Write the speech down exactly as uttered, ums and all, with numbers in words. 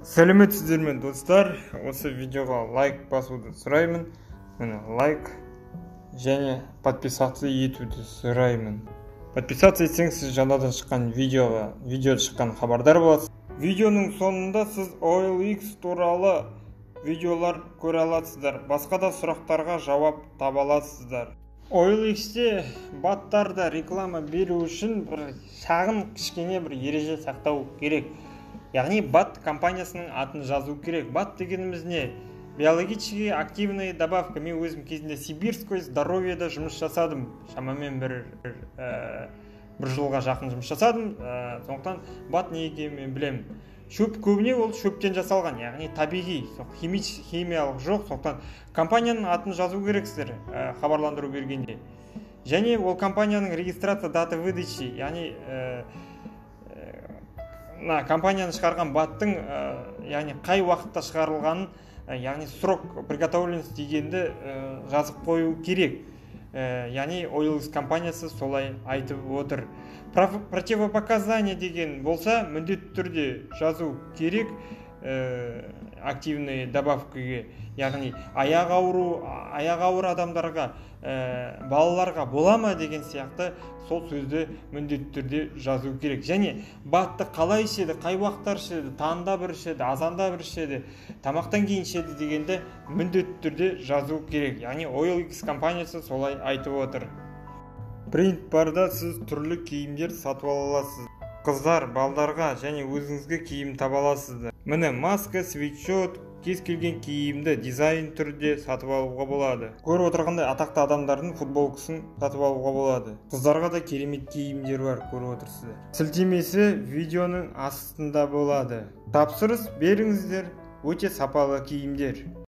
Сәлеметсіздер ме достар, осы видеоға лайк басуды сұраймын. Міне лайк және подписация етуді сұраймын. Подписация етсеңіз сіз жаңадан шыққан видеоға, видео шыққан хабардар боласыз. Видеоның соңында сіз о эл икс туралы видеолар көре аласыздар. Басқа да сұрақтарға жауап таба аласыздар. о эл иксте баттарда реклама беру үшін бір шағын кішкене бір ереже сақтау керек. Яғни бат компаниясының атын жазу керек. Бат дегеніміз не? Биологически активная добавка. Мен өзім кезінде Сибирское здоровьеда жұмыс жасадым. Шамамен бір, бір, ә, бір жылға жақын жұмыс жасадым. Ә, сондықтан бат не екенін мен білемін. Шөп көбіне ол шөптен жасалған, яғни табиғи, химиялық жоқ. Сондықтан компанияның атын жазу керексіздер ә, хабарландыру бергенде. Және ол компанияның регистрация даты выдачи, яғни ә, На, компанияны шығарған баттың ә, яғни қай уақытта шығарылғанын, ә, яғни срок приготовленности дегенді ә, жазып қою керек. Ә, яғни о эл икс компаниясы солай айтып отыр. Противопоказания деген болса, міндетті түрде жазу керек ә, активный добавкаге. Яғни аяқ ауру, аяқ ауыр адамдарға, ә, балаларға бола ма деген сияқты сол сөзді міндетті түрде жазу керек. Және батты қалай ішеді, қай уақыттар ішеді, таңда бір ішеді, азанда бір ішеді, тамақтан кейін ішеді дегенді міндетті түрде жазу керек. Яғни о эл икс компаниясы солай айтып отыр. Принт барда сіз түрлі киімдер сатып аласыз. Қыздар, балдарға және өзіңізге киім таба аласыздар. Міне маска, свитшот, кез келген киімді дизайн түрде сатып алуға болады. Көріп отырғандай атақты адамдардың футболкасын сатып алуға болады. Қыздарға да керемет киімдер бар, көріп отырсыздар. Сілтемесі видеоның астында болады. Тапсырыс беріңіздер, өте сапалы киімдер.